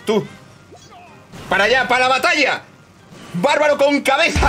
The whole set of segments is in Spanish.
Tú. Para allá, para la batalla. Bárbaro con cabeza.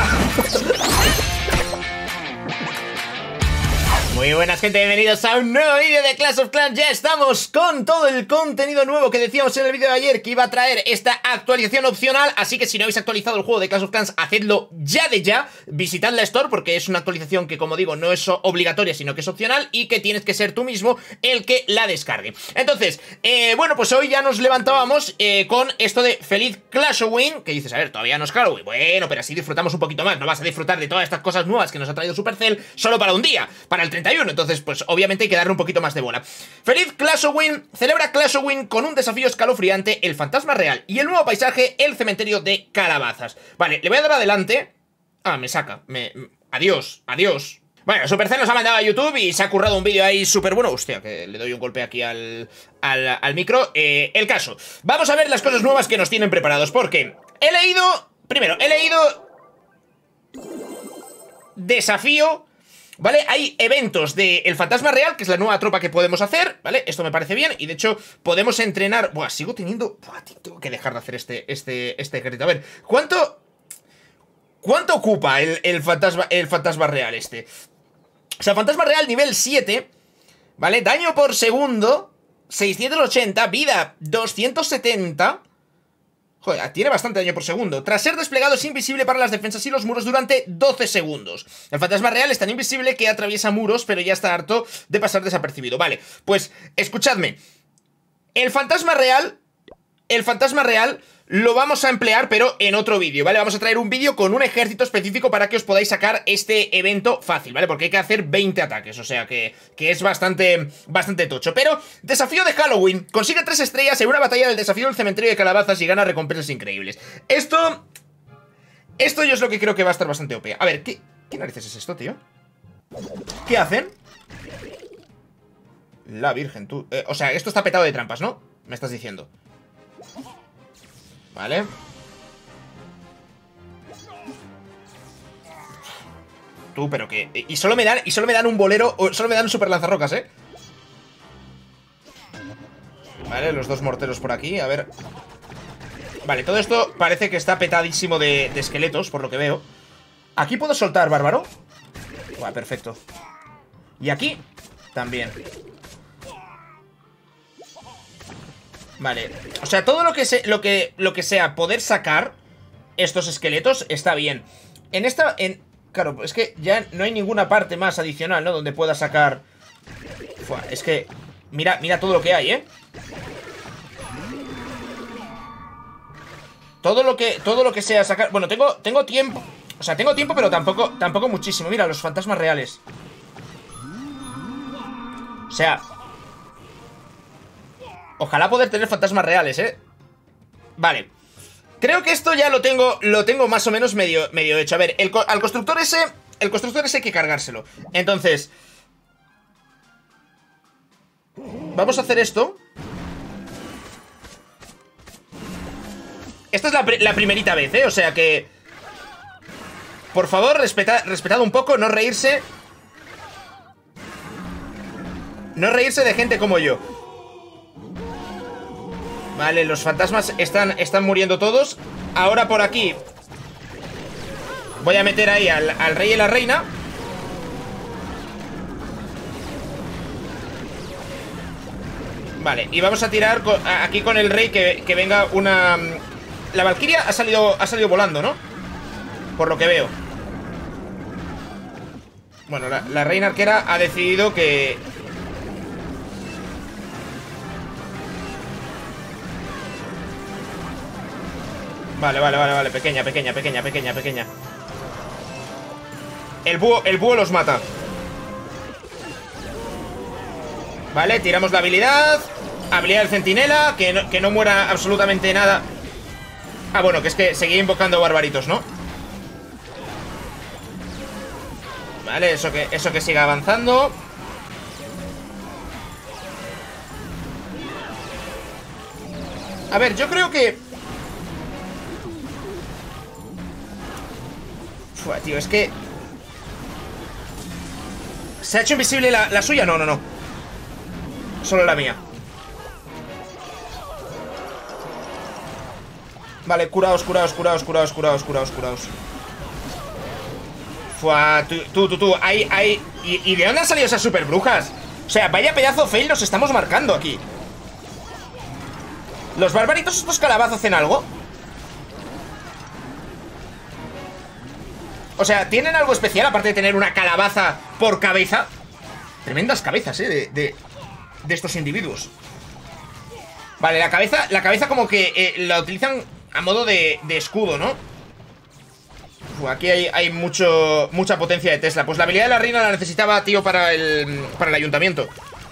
Muy buenas, gente, bienvenidos a un nuevo vídeo de Clash of Clans. Ya estamos con todo el contenido nuevo que decíamos en el vídeo de ayer, que iba a traer esta actualización opcional. Así que si no habéis actualizado el juego de Clash of Clans, hacedlo ya de ya. Visitad la Store porque es una actualización que, como digo, no es obligatoria, sino que es opcional y que tienes que ser tú mismo el que la descargue. Entonces, bueno, pues hoy ya nos levantábamos con esto de feliz Clashowin. Que dices, a ver, todavía no es Halloween. Bueno, pero así disfrutamos un poquito más. No vas a disfrutar de todas estas cosas nuevas que nos ha traído Supercell solo para un día, para el 31. Entonces, pues obviamente hay que darle un poquito más de bola. Feliz Clashowin. Celebra Clashowin con un desafío escalofriante, el fantasma real, y el nuevo paisaje, el cementerio de calabazas. Vale, le voy a dar adelante. Ah, me saca. Adiós, adiós. Bueno, Supercell nos ha mandado a YouTube y se ha currado un vídeo ahí súper bueno. Hostia, que le doy un golpe aquí al micro. El caso. Vamos a ver las cosas nuevas que nos tienen preparados, porque he leído... Primero, he leído... Desafío... ¿Vale? Hay eventos de El Fantasma Real, que es la nueva tropa que podemos hacer, ¿vale? Esto me parece bien, y de hecho podemos entrenar... Buah, sigo teniendo... Buah, tengo que dejar de hacer este ejército. A ver, ¿cuánto ocupa el fantasma real este? O sea, Fantasma Real nivel 7, ¿vale? Daño por segundo 680, vida 270... Joder, tiene bastante daño por segundo. Tras ser desplegado es invisible para las defensas y los muros durante 12 segundos. El fantasma real es tan invisible que atraviesa muros, pero ya está harto de pasar desapercibido. Vale, pues escuchadme. El fantasma real lo vamos a emplear, pero en otro vídeo, ¿vale? Vamos a traer un vídeo con un ejército específico para que os podáis sacar este evento fácil, ¿vale? Porque hay que hacer 20 ataques, o sea que es bastante tocho. Pero, desafío de Halloween. Consigue 3 estrellas en una batalla del desafío del cementerio de calabazas y gana recompensas increíbles. Esto yo es lo que creo que va a estar bastante OP. A ver, ¿qué narices es esto, tío? ¿Qué hacen? La virgen, tú... o sea, esto está petado de trampas, ¿no? Me estás diciendo. Vale. Tú, pero que... Y solo me dan un bolero... Solo me dan un super lanzarrocas, ¿eh? Vale, los dos morteros por aquí, a ver. Vale, todo esto parece que está petadísimo de esqueletos, por lo que veo. Aquí puedo soltar, bárbaro. Buah, perfecto. Y aquí también. Vale, o sea, todo lo que sea poder sacar estos esqueletos está bien. Claro, es que ya no hay ninguna parte más adicional, ¿no? Donde pueda sacar... Fua, es que... Mira todo lo que hay, ¿eh? Todo lo que sea sacar... Bueno, tengo tiempo. O sea, tengo tiempo, pero tampoco muchísimo. Mira, los fantasmas reales. O sea... Ojalá poder tener fantasmas reales, ¿eh? Vale. Creo que esto ya lo tengo más o menos medio hecho. A ver, al constructor ese... El constructor ese hay que cargárselo. Entonces... Vamos a hacer esto. Esta es la primerita vez, ¿eh? O sea que... Por favor, respetad un poco, no reírse. No reírse de gente como yo. Vale, los fantasmas están muriendo todos. Ahora por aquí voy a meter ahí al rey y la reina. Vale, y vamos a tirar aquí con el rey que venga una... La valquiria ha salido volando, ¿no? Por lo que veo. Bueno, la reina arquera ha decidido que... Vale, pequeña. El búho los mata. Vale, tiramos la habilidad. Habilidad del centinela, que no muera absolutamente nada. Ah, bueno, que es que seguía invocando barbaritos, ¿no? Vale, eso que siga avanzando. A ver, yo creo que... Fua, tío, es que... ¿Se ha hecho invisible la suya? No, no, no. Solo la mía. Vale, curaos. Fua, tú. Ahí. ¿Y de dónde han salido esas super brujas? O sea, vaya pedazo fail nos estamos marcando aquí. ¿Los barbaritos estos calabazos hacen algo? O sea, ¿tienen algo especial aparte de tener una calabaza por cabeza? Tremendas cabezas, de estos individuos. Vale, la cabeza como que la utilizan a modo de escudo, ¿no? Aquí hay mucha potencia de Tesla. Pues la habilidad de la reina la necesitaba, tío, para el ayuntamiento.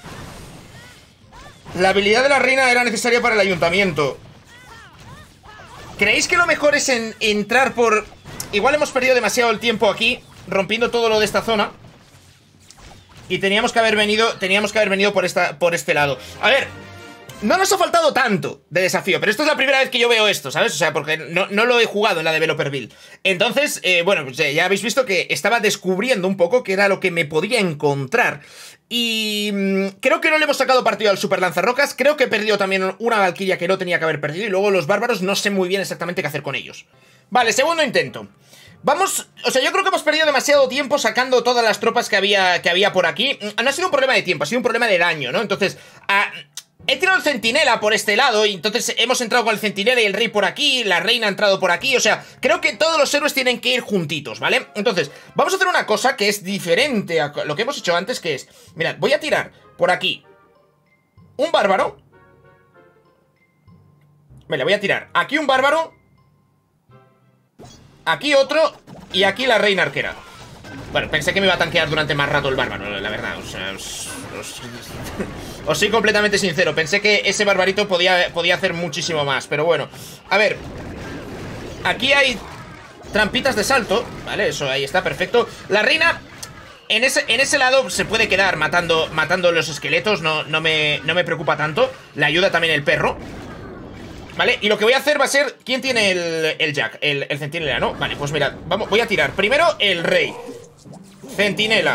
La habilidad de la reina era necesaria para el ayuntamiento. ¿Creéis que lo mejor es entrar por...? Igual hemos perdido demasiado el tiempo aquí, rompiendo todo lo de esta zona. Y teníamos que haber venido por este lado. A ver, no nos ha faltado tanto de desafío, pero esto es la primera vez que yo veo esto, ¿sabes? O sea, porque no lo he jugado en la Developer Build. Entonces, bueno, pues ya habéis visto que estaba descubriendo un poco qué era lo que me podía encontrar. Y creo que no le hemos sacado partido al super lanzarrocas. Creo que he perdido también una valquiria que no tenía que haber perdido. Y luego los bárbaros no sé muy bien exactamente qué hacer con ellos. Vale, segundo intento. Vamos, o sea, yo creo que hemos perdido demasiado tiempo sacando todas las tropas que había por aquí. No ha sido un problema de tiempo, ha sido un problema de daño, ¿no? Entonces, he tirado el centinela por este lado y entonces hemos entrado con el centinela y el rey por aquí, la reina ha entrado por aquí, o sea, creo que todos los héroes tienen que ir juntitos, ¿vale? Entonces, vamos a hacer una cosa que es diferente a lo que hemos hecho antes, que es, mirad, voy a tirar por aquí un bárbaro. Vale, voy a tirar aquí un bárbaro, aquí otro y aquí la reina arquera. Bueno, pensé que me iba a tanquear durante más rato el bárbaro, la verdad, o sea, os soy completamente sincero. Pensé que ese barbarito podía hacer muchísimo más, pero bueno. A ver, aquí hay trampitas de salto, ¿vale? Eso ahí está, perfecto. La reina en ese lado se puede quedar matando los esqueletos, no me preocupa tanto. Le ayuda también el perro, ¿vale? Y lo que voy a hacer va a ser... ¿Quién tiene el Jack? El centinela, ¿no? Vale, pues mirad, voy a tirar primero el rey. Centinela.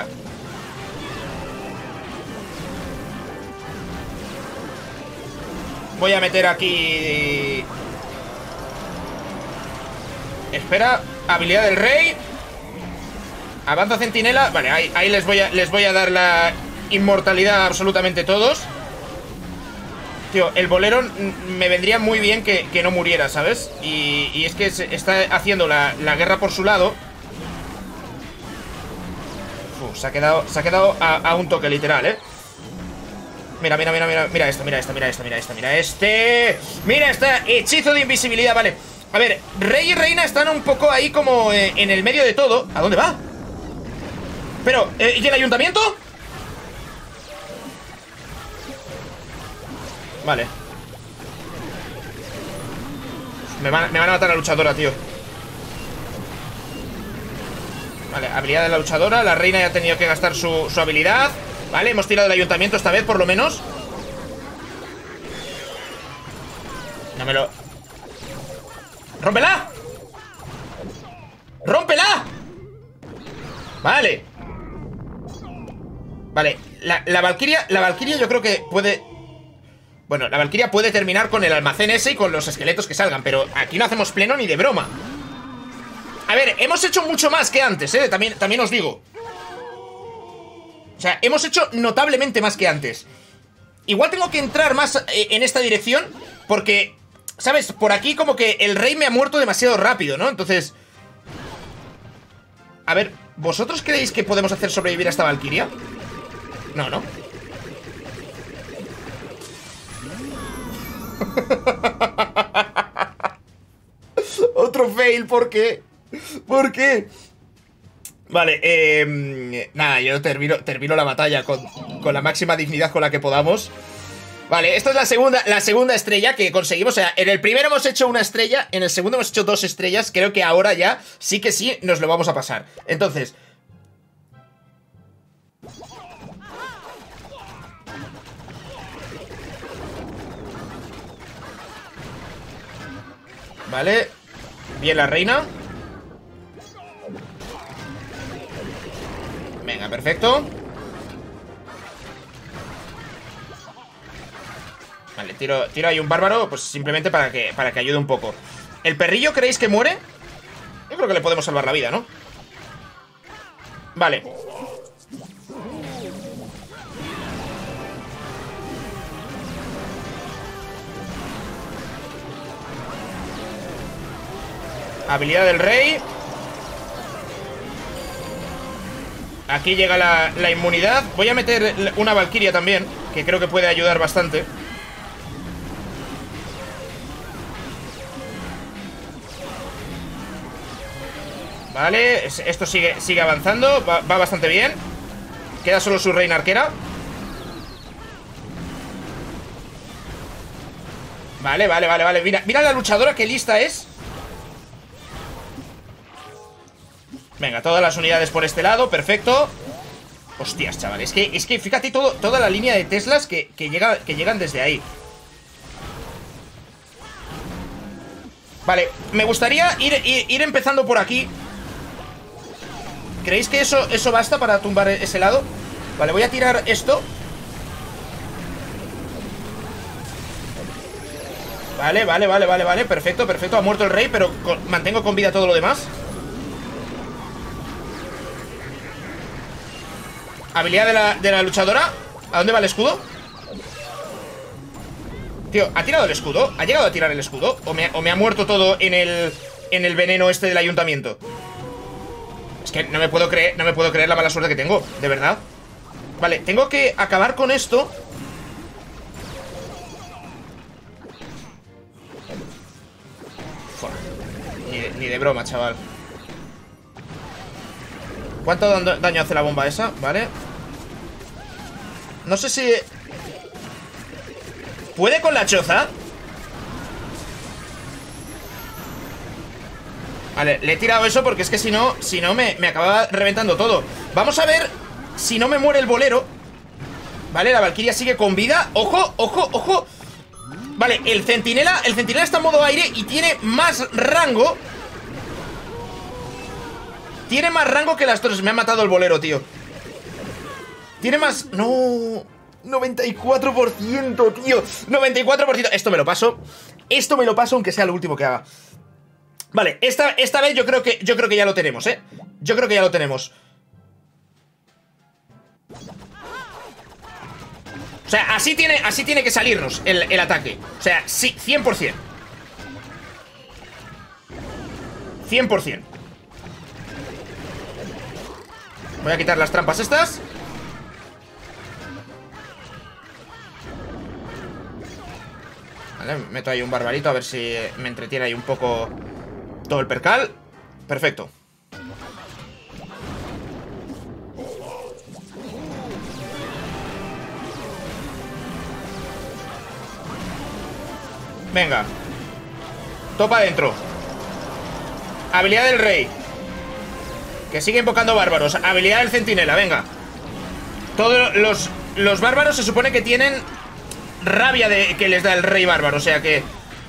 Voy a meter aquí... Espera, habilidad del rey. Avanza centinela. Vale, ahí les voy a dar la inmortalidad a absolutamente todos. Tío, el bolero me vendría muy bien que no muriera, ¿sabes? Y es que se está haciendo la guerra por su lado. Se ha quedado a un toque, literal, ¿eh? Mira esto, mira este hechizo de invisibilidad, vale. A ver, rey y reina están un poco ahí como en el medio de todo. ¿A dónde va? Pero, ¿y el ayuntamiento? Vale. Me van a matar a la luchadora, tío. Vale, habilidad de la luchadora. La reina ya ha tenido que gastar su habilidad. Vale, hemos tirado el ayuntamiento esta vez, por lo menos. No me lo... ¡Rómpela! ¡Rómpela! Vale. Vale, la valquiria yo creo que puede... Bueno, la valquiria puede terminar con el almacén ese y con los esqueletos que salgan, pero aquí no hacemos pleno ni de broma. A ver, hemos hecho mucho más que antes, también os digo. O sea, hemos hecho notablemente más que antes. Igual tengo que entrar más en esta dirección, porque, ¿sabes? Por aquí como que el rey me ha muerto demasiado rápido, ¿no? Entonces... A ver, ¿vosotros creéis que podemos hacer sobrevivir a esta valquiria? No, ¿no? Otro fail, ¿por qué? ¿Por qué? Vale, nada, yo termino la batalla con la máxima dignidad con la que podamos. Vale, esta es la segunda estrella que conseguimos. O sea, en el primero hemos hecho una estrella, en el segundo hemos hecho 2 estrellas. Creo que ahora ya sí que sí nos lo vamos a pasar. Entonces... Vale. Bien la reina. Venga, perfecto. Vale, tiro ahí un bárbaro, pues simplemente para que ayude un poco. ¿El perrillo creéis que muere? Yo creo que le podemos salvar la vida, ¿no? Vale. Habilidad del rey. Aquí llega la inmunidad. Voy a meter una valquiria también, que creo que puede ayudar bastante. Vale, esto sigue avanzando. Va bastante bien. Queda solo su reina arquera. Vale. Mira la luchadora, qué lista es. Venga, todas las unidades por este lado, perfecto. Hostias, chaval, es que fíjate toda la línea de Teslas que llegan desde ahí. Vale, me gustaría ir empezando por aquí. ¿Creéis que eso basta para tumbar ese lado? Vale, voy a tirar esto. Vale, perfecto. Ha muerto el rey, pero mantengo con vida todo lo demás. Habilidad de la luchadora. ¿A dónde va el escudo? Tío, ¿ha tirado el escudo? ¿Ha llegado a tirar el escudo? ¿O me ha muerto todo en el veneno este del ayuntamiento? Es que no me puedo creer la mala suerte que tengo, de verdad. Vale, tengo que acabar con esto. Fua. Ni de broma, chaval. ¿Cuánto daño hace la bomba esa? Vale. No sé si... ¿Puede con la choza? Vale, le he tirado eso porque es que si no me acababa reventando todo. Vamos a ver si no me muere el bolero. Vale, la valquiria sigue con vida. ¡Ojo! Vale, el centinela está en modo aire y tiene más rango. Tiene más rango que las torres. Me ha matado el bolero, tío. Tiene más... No... 94%, tío. 94%. Esto me lo paso. Aunque sea lo último que haga. Vale, esta vez yo creo que ya lo tenemos, ¿eh? Yo creo que ya lo tenemos. O sea, así tiene que salirnos el ataque. O sea, sí, 100%. 100%. Voy a quitar las trampas estas. Vale, meto ahí un barbarito a ver si me entretiene ahí un poco todo el percal. Perfecto. Venga. Topa adentro. Habilidad del rey. Que sigue invocando bárbaros. Habilidad del centinela, venga. Todos los bárbaros se supone que tienen rabia de que les da el rey bárbaro. O sea que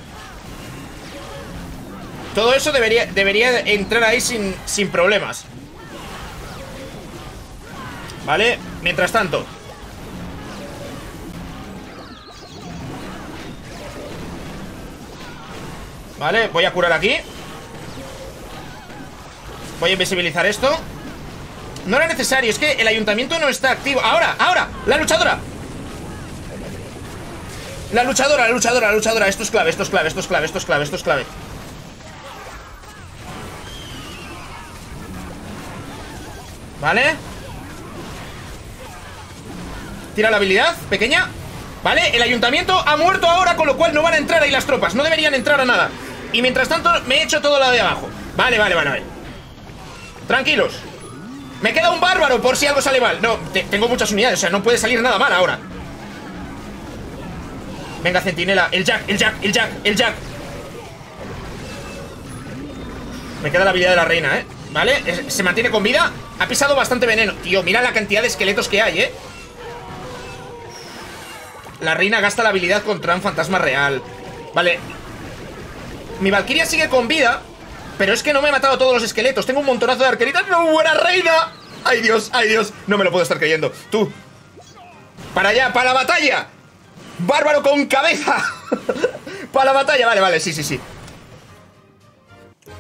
todo eso debería entrar ahí sin problemas. Vale, mientras tanto vale, voy a curar aquí. Voy a invisibilizar esto. No era necesario, es que el ayuntamiento no está activo. ¡Ahora! ¡La luchadora! La luchadora. Esto es clave. Vale. Tira la habilidad, pequeña. Vale, el ayuntamiento ha muerto ahora, con lo cual no van a entrar ahí las tropas. No deberían entrar a nada. Y mientras tanto me he hecho todo lo de abajo. Vale. Tranquilos. Me queda un bárbaro por si algo sale mal. No, tengo muchas unidades, o sea, no puede salir nada mal ahora. Venga, centinela, el jack. Me queda la habilidad de la reina, Vale, se mantiene con vida. Ha pisado bastante veneno. Tío, mira la cantidad de esqueletos que hay, La reina gasta la habilidad contra un fantasma real. Vale. Mi valquiria sigue con vida, pero es que no me he matado a todos los esqueletos. Tengo un montonazo de arqueritas. ¡No, buena reina! ¡Ay, Dios! No me lo puedo estar creyendo. Tú. Para allá, para la batalla. Bárbaro con cabeza. Para la batalla, vale, sí.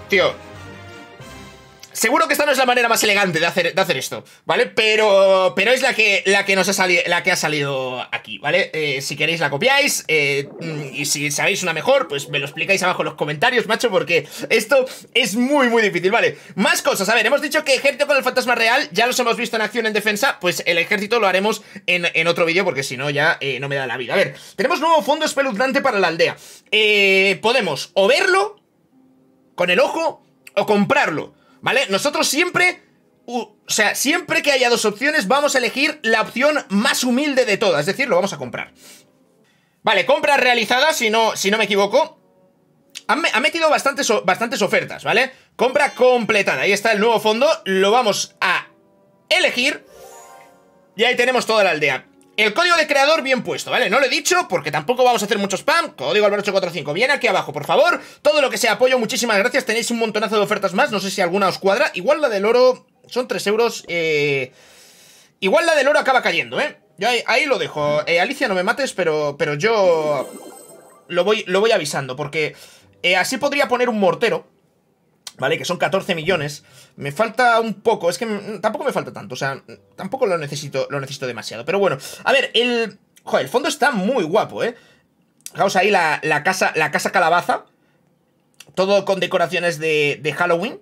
Tío, seguro que esta no es la manera más elegante de hacer esto, ¿vale? Pero es la que nos ha salido, la que ha salido aquí, ¿vale? Si queréis la copiáis, y si sabéis una mejor, pues me lo explicáis abajo en los comentarios, macho, porque esto es muy, muy difícil, ¿vale? Más cosas, a ver, hemos dicho que ejército con el fantasma real, ya los hemos visto en acción en defensa, pues el ejército lo haremos en otro vídeo, porque si no ya no me da la vida. A ver, tenemos nuevo fondo espeluznante para la aldea. Podemos o verlo con el ojo o comprarlo, ¿vale? Nosotros siempre, o sea, siempre que haya dos opciones vamos a elegir la opción más humilde de todas, es decir, lo vamos a comprar. Vale, compra realizada, si no me equivoco. Han metido bastantes ofertas, ¿vale? Compra completada, ahí está el nuevo fondo, lo vamos a elegir. Y ahí tenemos toda la aldea. El código de creador bien puesto, ¿vale? No lo he dicho porque tampoco vamos a hacer mucho spam. Código Álvaro845. Viene aquí abajo, por favor. Todo lo que sea apoyo, muchísimas gracias. Tenéis un montonazo de ofertas más. No sé si alguna os cuadra. Igual la del oro son 3 euros. Igual la del oro acaba cayendo, ¿eh? Yo ahí lo dejo. Alicia, no me mates, pero yo lo voy avisando. Porque así podría poner un mortero, ¿vale? Que son 14 millones. Me falta un poco. Es que tampoco me falta tanto. O sea, tampoco lo necesito demasiado. Pero bueno, a ver, joder, el fondo está muy guapo, ¿eh? Fijaos ahí la casa calabaza. Todo con decoraciones de Halloween.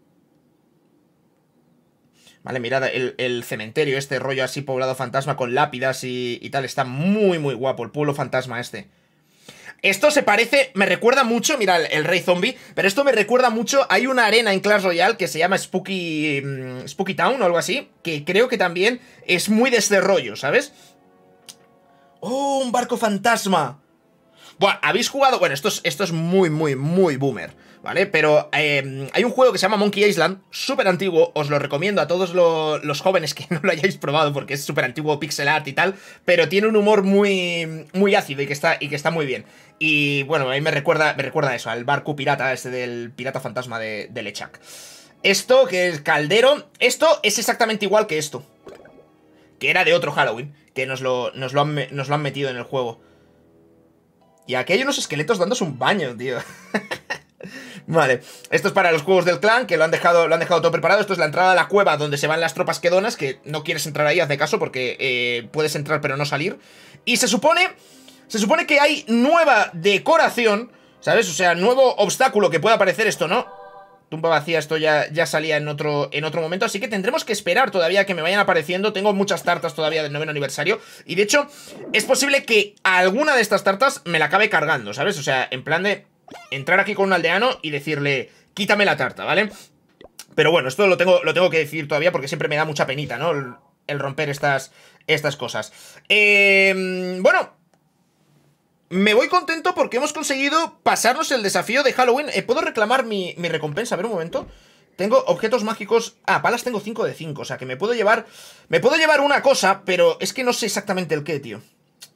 Vale, mirad el cementerio, este rollo así poblado fantasma con lápidas y tal. Está muy, muy guapo el pueblo fantasma este. Esto se parece, me recuerda mucho, mira el rey zombie, pero esto me recuerda mucho, hay una arena en Clash Royale que se llama Spooky Town o algo así, que creo que también es muy de este rollo, ¿sabes? ¡Oh, un barco fantasma! Buah, ¿habéis jugado? Bueno, esto es muy, muy, muy boomer, ¿vale? Pero hay un juego que se llama Monkey Island, súper antiguo, os lo recomiendo a todos los jóvenes que no lo hayáis probado porque es súper antiguo, pixel art y tal, pero tiene un humor muy, muy ácido y que está muy bien. Y bueno, a mí me recuerda a eso, al barco pirata, del pirata fantasma de LeChuck. Esto, que es caldero, esto es exactamente igual que esto, que era de otro Halloween, que nos lo han metido en el juego. Y aquí hay unos esqueletos dándose un baño, tío. Vale, esto es para los juegos del clan, que lo han dejado todo preparado. Esto es la entrada a la cueva donde se van las tropas quedonas, que no quieres entrar ahí, haz de caso, porque puedes entrar pero no salir. Y se supone que hay nueva decoración, ¿sabes? O sea, nuevo obstáculo que pueda aparecer. Esto no, tumba vacía, esto ya salía en otro momento. Así que tendremos que esperar todavía que me vayan apareciendo. Tengo muchas tartas todavía del 9º aniversario. Y de hecho, es posible que alguna de estas tartas me la acabe cargando, ¿sabes? O sea, en plan de entrar aquí con un aldeano y decirle, quítame la tarta, ¿vale? Pero bueno, esto lo tengo que decir todavía porque siempre me da mucha penita, ¿no? El romper estas cosas. Bueno, me voy contento porque hemos conseguido pasarnos el desafío de Halloween. ¿Puedo reclamar mi recompensa? A ver un momento. Tengo objetos mágicos. Ah, palas tengo 5 de 5. O sea que me puedo llevar una cosa, pero es que no sé exactamente el qué, tío.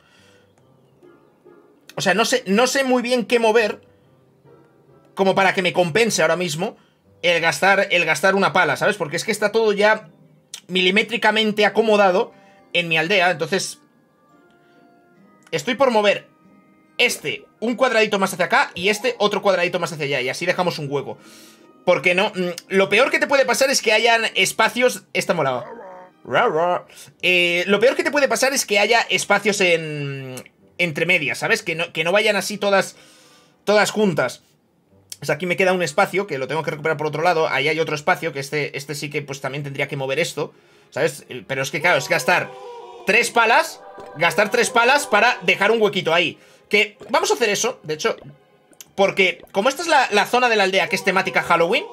O sea, no sé muy bien qué mover como para que me compense ahora mismo el gastar una pala, ¿sabes? Porque es que está todo ya milimétricamente acomodado en mi aldea. Entonces estoy por mover un cuadradito más hacia acá y otro cuadradito más hacia allá. Y así dejamos un hueco. Porque no, lo peor que te puede pasar es que hayan espacios. Está molado. Lo peor que te puede pasar es que haya espacios entre medias, ¿sabes? Que no vayan así todas juntas. O sea, aquí me queda un espacio que lo tengo que recuperar por otro lado. Ahí hay otro espacio que este sí que pues también tendría que mover esto, ¿sabes? Pero es que claro, es gastar 3 palas para dejar un huequito ahí. Que vamos a hacer eso, de hecho, porque como esta es la zona de la aldea que es temática Halloween,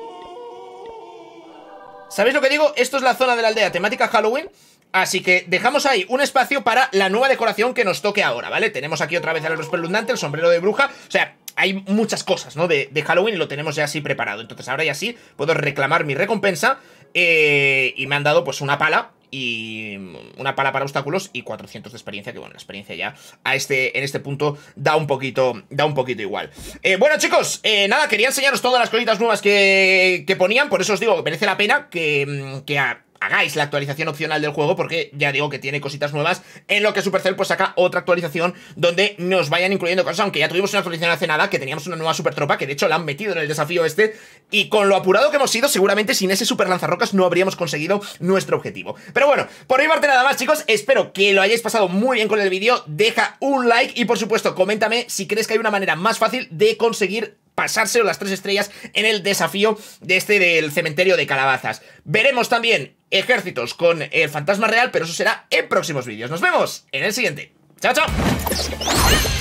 ¿sabéis lo que digo? Esto es la zona de la aldea temática Halloween. Así que dejamos ahí un espacio para la nueva decoración que nos toque ahora, ¿vale? Tenemos aquí otra vez el espeluznante, el sombrero de bruja. O sea, hay muchas cosas, ¿no? De Halloween y lo tenemos ya así preparado. Entonces ahora ya sí puedo reclamar mi recompensa. Y me han dado pues una pala. Y una pala para obstáculos y 400 de experiencia, que bueno, la experiencia ya en este punto da un poquito igual. Bueno, chicos, nada, quería enseñaros todas las cositas nuevas que ponían. Por eso os digo que merece la pena que hagáis la actualización opcional del juego, porque ya digo que tiene cositas nuevas, en lo que Supercell pues saca otra actualización donde nos vayan incluyendo cosas, aunque ya tuvimos una actualización hace nada, que teníamos una nueva super tropa, que de hecho la han metido en el desafío este, y con lo apurado que hemos sido, seguramente sin ese super lanzarrocas no habríamos conseguido nuestro objetivo. Pero bueno, por mi parte nada más, chicos, espero que lo hayáis pasado muy bien con el vídeo, deja un like y por supuesto coméntame si crees que hay una manera más fácil de conseguir pasárselo las 3 estrellas en el desafío de del cementerio de calabazas. Veremos también ejércitos con el fantasma real, pero eso será en próximos vídeos. Nos vemos en el siguiente. ¡Chao, chao!